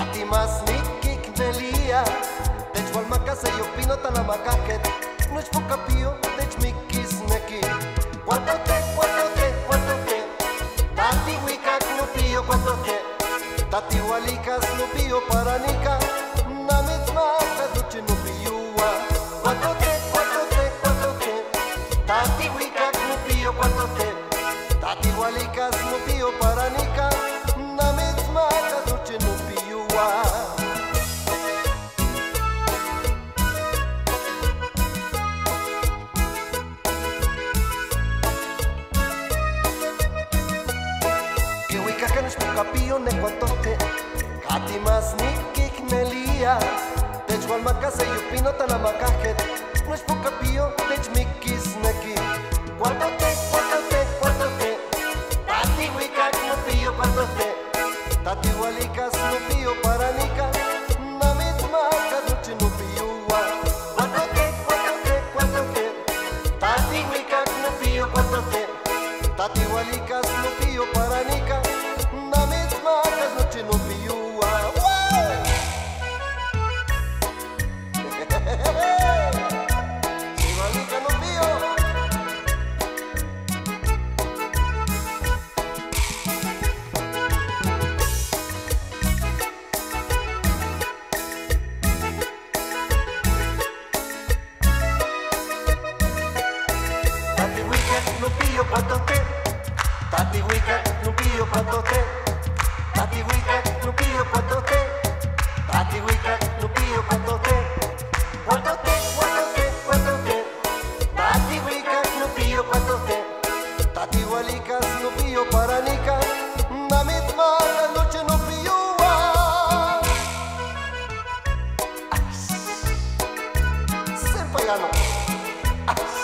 Tati masniki knelia, deci val macasa yo pino tala macajet, no es poca pio, deci mikis neki. Cuánto te, tati wikak no pio cuánto te, tati walikas no pio paranica, namit maka duche no piua. Cuánto te, tati wikak no pio cuánto te, tati walikas no pio paranica, namit maka duche no piua. Capillo ne cuantote, Kati mas nikik nelia, deci wal macasa yo pino tala macajet, no es poca pio, deci mikis neki. Cuántote, tati wikak no pio cuántote, tati walikas no pio paranica, namit maka duche no piua. Cuántote, tati wikak no pio cuántote, tati walikas no pio paranica. Noche no piua. Si Valika no pio. Tati wika no pio patote. Tati wika no pio patote. Tati wikak no pio cuántote, tati wikak no pio cuántote, tati wikak no pio cuántote, tati walikas no pio paranica, namit maka noche no piua. Senpai ano.